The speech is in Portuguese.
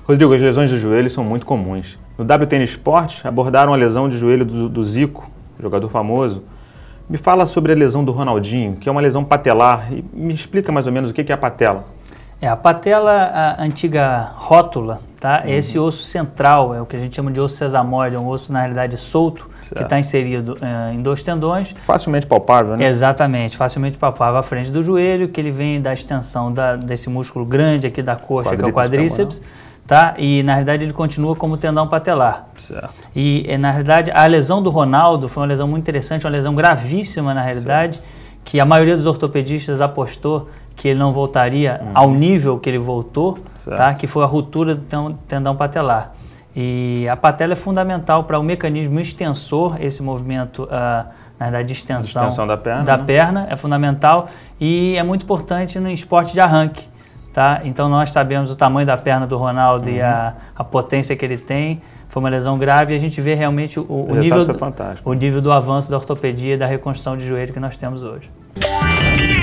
Rodrigo, as lesões de joelho são muito comuns. No WTN Esportes, abordaram a lesão de joelho do Zico, jogador famoso. Me fala sobre a lesão do Ronaldinho, que é uma lesão patelar, e me explica mais ou menos o que é a patela. A patela, a antiga rótula, tá? É esse osso central, é o que a gente chama de osso sesamoide, é um osso, na realidade, solto, que está inserido em 2 tendões. Facilmente palpável, né? Exatamente, facilmente palpável à frente do joelho, que ele vem da extensão desse músculo grande aqui da coxa, que é o quadríceps, tá? E, na realidade, ele continua como tendão patelar. Certo. E, na realidade, a lesão do Ronaldo foi uma lesão muito interessante, uma lesão gravíssima, na realidade, que a maioria dos ortopedistas apostou que ele não voltaria ao nível que ele voltou, tá? Que foi a ruptura do tendão patelar. E a patela é fundamental para o mecanismo extensor, esse movimento, na verdade, de extensão da perna é fundamental e é muito importante no esporte de arranque. Tá? Então nós sabemos o tamanho da perna do Ronaldo e a potência que ele tem. Foi uma lesão grave e a gente vê realmente o nível do avanço da ortopedia e da reconstrução de joelho que nós temos hoje.